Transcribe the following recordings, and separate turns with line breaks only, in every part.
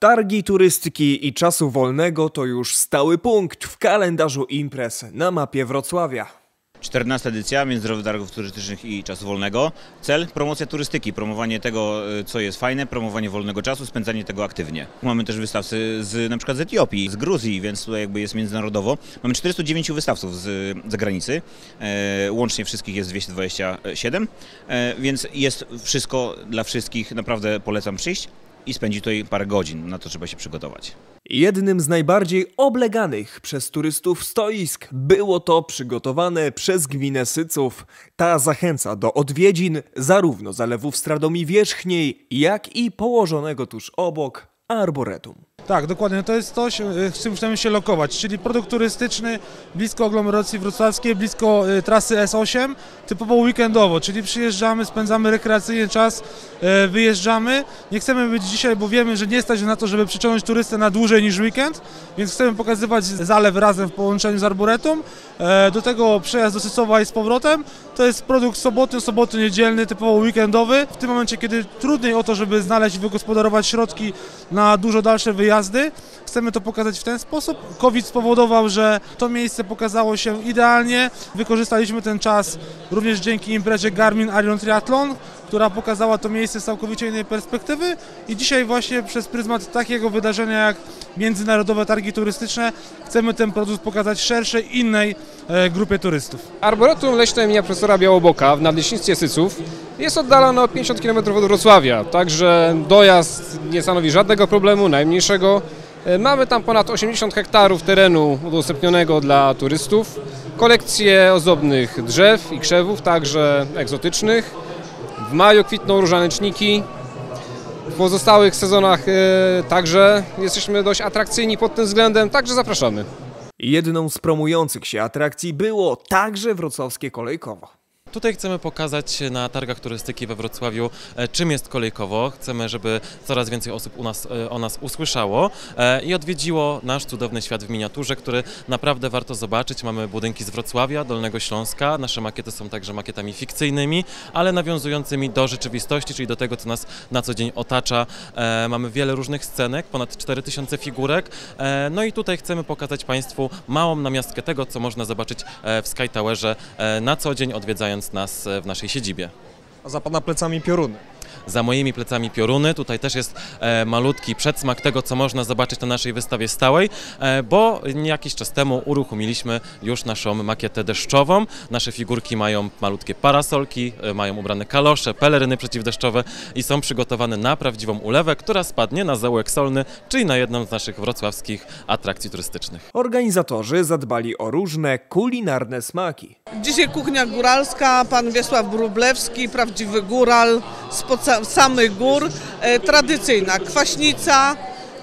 Targi turystyki i czasu wolnego to już stały punkt w kalendarzu imprez na mapie Wrocławia.
14. edycja Międzynarodowych Targów Turystycznych i Czasu Wolnego. Cel: promocja turystyki, promowanie tego, co jest fajne, promowanie wolnego czasu, spędzanie tego aktywnie. Mamy też wystawcy na przykład z Etiopii, z Gruzji, więc tutaj jakby jest międzynarodowo. Mamy 409 wystawców z zagranicy, łącznie wszystkich jest 227, więc jest wszystko dla wszystkich, naprawdę polecam przyjść i spędzić tutaj parę godzin, na to trzeba się przygotować.
Jednym z najbardziej obleganych przez turystów stoisk było to przygotowane przez gminę Syców. Ta zachęca do odwiedzin zarówno zalewów Stradomii Wierzchniej, jak i położonego tuż obok arboretum.
Tak, dokładnie. To jest coś, z czym chcemy się lokować, czyli produkt turystyczny blisko aglomeracji wrocławskiej, blisko trasy S8, typowo weekendowo, czyli przyjeżdżamy, spędzamy rekreacyjnie czas, wyjeżdżamy. Nie chcemy być dzisiaj, bo wiemy, że nie stać na to, żeby przyciągnąć turystę na dłużej niż weekend, więc chcemy pokazywać zalew razem w połączeniu z arboretum. Do tego przejazd do Sycowa i z powrotem. To jest produkt sobotni, niedzielny, typowo weekendowy. W tym momencie, kiedy trudniej o to, żeby znaleźć i wygospodarować środki na dużo dalsze wyjazdy, chcemy to pokazać w ten sposób. COVID spowodował, że to miejsce pokazało się idealnie. Wykorzystaliśmy ten czas również dzięki imprezie Garmin Iron Triathlon, która pokazała to miejsce z całkowicie innej perspektywy i dzisiaj właśnie przez pryzmat takiego wydarzenia jak Międzynarodowe Targi Turystyczne chcemy ten produkt pokazać szerszej, innej grupie turystów.
Arboretum leśne imienia profesora Białoboka w Nadleśnictwie Syców jest oddalone o 50 km od Wrocławia, także dojazd nie stanowi żadnego problemu, najmniejszego. Mamy tam ponad 80 hektarów terenu udostępnionego dla turystów, kolekcje ozdobnych drzew i krzewów, także egzotycznych. W maju kwitną różaneczniki. W pozostałych sezonach także jesteśmy dość atrakcyjni pod tym względem, także zapraszamy.
Jedną z promujących się atrakcji było także wrocławskie kolejkowo.
Tutaj chcemy pokazać na targach turystyki we Wrocławiu, czym jest kolejkowo. Chcemy, żeby coraz więcej osób o nas usłyszało i odwiedziło nasz cudowny świat w miniaturze, który naprawdę warto zobaczyć. Mamy budynki z Wrocławia, Dolnego Śląska. Nasze makiety są także makietami fikcyjnymi, ale nawiązującymi do rzeczywistości, czyli do tego, co nas na co dzień otacza. Mamy wiele różnych scenek, ponad 4000 figurek. No i tutaj chcemy pokazać Państwu małą namiastkę tego, co można zobaczyć w Sky Towerze na co dzień, odwiedzając nas w naszej siedzibie.
A za Pana plecami pioruny.
Za moimi plecami pioruny. Tutaj też jest malutki przedsmak tego, co można zobaczyć na naszej wystawie stałej, bo jakiś czas temu uruchomiliśmy już naszą makietę deszczową. Nasze figurki mają malutkie parasolki, mają ubrane kalosze, peleryny przeciwdeszczowe i są przygotowane na prawdziwą ulewę, która spadnie na zaułek solny, czyli na jedną z naszych wrocławskich atrakcji turystycznych.
Organizatorzy zadbali o różne kulinarne smaki.
Dzisiaj kuchnia góralska, pan Wiesław Wróblewski, prawdziwy góral spod samych gór, tradycyjna kwaśnica,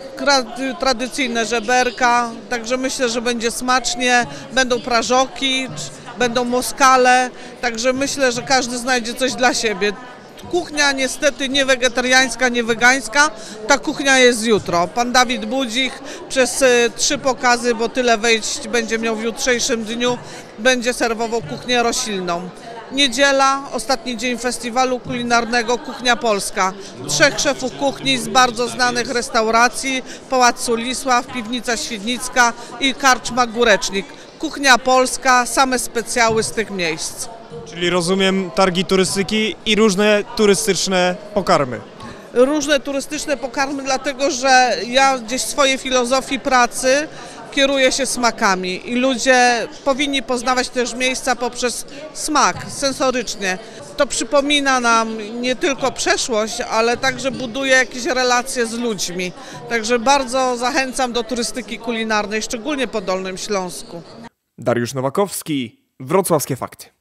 tradycyjne żeberka, także myślę, że będzie smacznie, będą prażoki, będą moskale, także myślę, że każdy znajdzie coś dla siebie. Kuchnia niestety nie wegetariańska, nie wegańska, ta kuchnia jest jutro. Pan Dawid Budzik przez 3 pokazy, bo tyle wejść będzie miał w jutrzejszym dniu, będzie serwował kuchnię roślinną. Niedziela, ostatni dzień festiwalu kulinarnego Kuchnia Polska. 3 szefów kuchni z bardzo znanych restauracji, Pałac Sulisław, Piwnica Świdnicka i Karczma Górecznik. Kuchnia Polska, same specjały z tych miejsc.
Czyli rozumiem targi turystyki i różne turystyczne pokarmy.
Różne turystyczne pokarmy, dlatego że ja gdzieś w swojej filozofii pracy kieruję się smakami i ludzie powinni poznawać też miejsca poprzez smak, sensorycznie. To przypomina nam nie tylko przeszłość, ale także buduje jakieś relacje z ludźmi. Także bardzo zachęcam do turystyki kulinarnej, szczególnie po Dolnym Śląsku.
Dariusz Nowakowski, Wrocławskie Fakty.